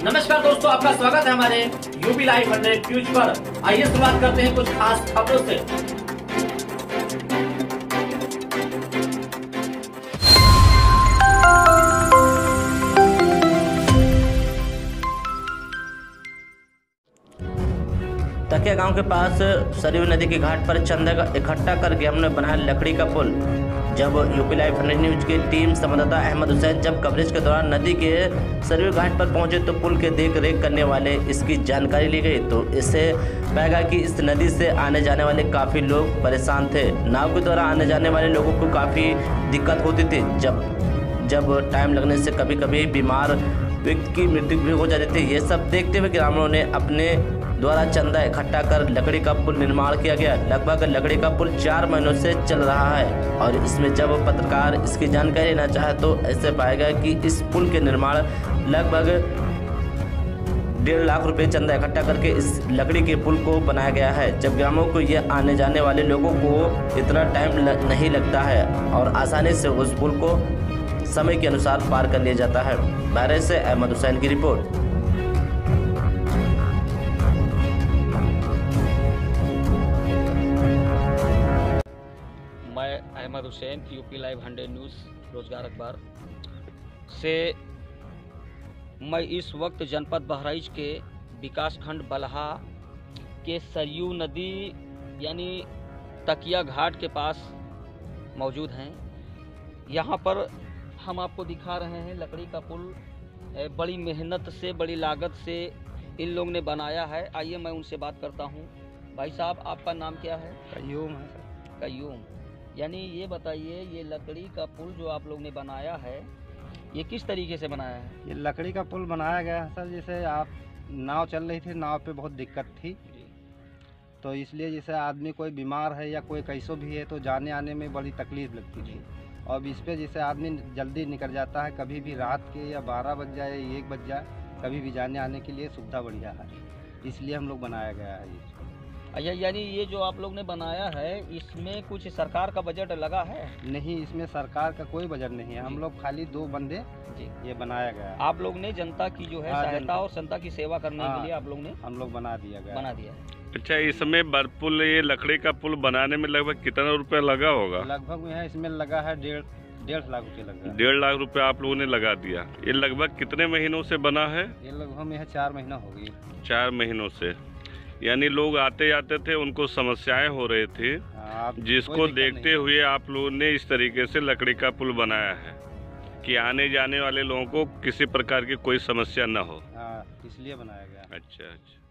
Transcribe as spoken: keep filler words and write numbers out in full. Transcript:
नमस्कार दोस्तों, आपका स्वागत है हमारे यूपी लाइव हंड्रेड न्यूज पर। आइए शुरुआत करते हैं कुछ खास खबरों से। तकिया गांव के पास सरयू नदी के घाट पर चंदा इकट्ठा करके हमने बनाया लकड़ी का पुल। जब यूपी लाइव हंड्रेड न्यूज की टीम संवाददाता अहमद हुसैन जब कवरेज के दौरान नदी के सरयू घाट पर पहुंचे तो पुल के देख रेख करने वाले इसकी जानकारी ली गई तो इससे पाएगा कि इस नदी से आने जाने वाले काफ़ी लोग परेशान थे। नाव के द्वारा आने जाने वाले लोगों को काफ़ी दिक्कत होती थी। जब जब टाइम लगने से कभी कभी बीमार व्यक्ति की मृत्यु भी हो जाती थी। ये सब देखते हुए ग्रामीणों ने अपने द्वारा चंदा इकट्ठा कर लकड़ी का पुल निर्माण किया गया। लगभग लकड़ी का पुल चार महीनों से चल रहा है और इसमें जब पत्रकार इसकी जानकारी लेना चाहे तो ऐसे पाएगा कि इस पुल के निर्माण लगभग डेढ़ लाख रुपए चंदा इकट्ठा करके इस लकड़ी के पुल को बनाया गया है। जब ग्रामीणों को यह आने जाने वाले लोगों को इतना टाइम नहीं लगता है और आसानी से उस पुल को समय के अनुसार पार कर लिया जाता है। भारत से अहमद हुसैन की रिपोर्ट। मैं Ahmad Hussain UP live hundred news रोजगार अखबार से मैं इस वक्त जनपद बहराइच के विकासखंड बलहा के सरयू नदी यानी तकिया घाट के पास मौजूद हैं। यहाँ पर हम आपको दिखा रहे हैं लकड़ी का पुल बड़ी मेहनत से बड़ी लागत से इन लोग ने बनाया है। आइए मैं उनसे बात करता हूँ। भाई साहब, आपका नाम क्या है? कयूम है सर। कयूम, यानी ये बताइए ये लकड़ी का पुल जो आप लोग ने बनाया है ये किस तरीके से बनाया है? ये लकड़ी का पुल बनाया गया है सर, जैसे आप नाव चल रही थी, नाव पे बहुत दिक्कत थी तो इसलिए जैसे आदमी कोई बीमार है या कोई कैसो भी है तो जाने आने में बड़ी तकलीफ लगती थी। और इस पर जैसे आदमी जल्दी निकल जाता है, कभी भी रात के या बारह बज जाए एक बज जाए, कभी भी जाने आने के लिए सुविधा बढ़िया है, इसलिए हम लोग बनाया गया है ये। अच्छा, यानी ये जो आप लोग ने बनाया है इसमें कुछ सरकार का बजट लगा है? नहीं, इसमें सरकार का कोई बजट नहीं है। हम लोग खाली दो बंदे जी ये बनाया गया है। आप लोग ने जनता की जो है सहायता और जनता की सेवा करने के लिए आप लोग ने हम लोग बना दिया गया बना दिया है। अच्छा, इसमें पुल ये लकड़ी का पुल बनाने में लगभग कितना रुपया लगा होगा? लगभग यहाँ इसमें लगा है डेढ़ डेढ़ लाख रुपये लगा। डेढ़ लाख रुपया आप लोगों ने लगा दिया। ये लगभग कितने महीनों से बना है? ये लगभग यहाँ चार महीना हो गई। चार महीनों से, यानी लोग आते जाते थे, उनको समस्याएं हो रही थी, जिसको देखते हुए आप लोगों ने इस तरीके से लकड़ी का पुल बनाया है कि आने जाने वाले लोगों को किसी प्रकार की कोई समस्या न हो। हाँ, इसलिए बनाया गया। अच्छा अच्छा।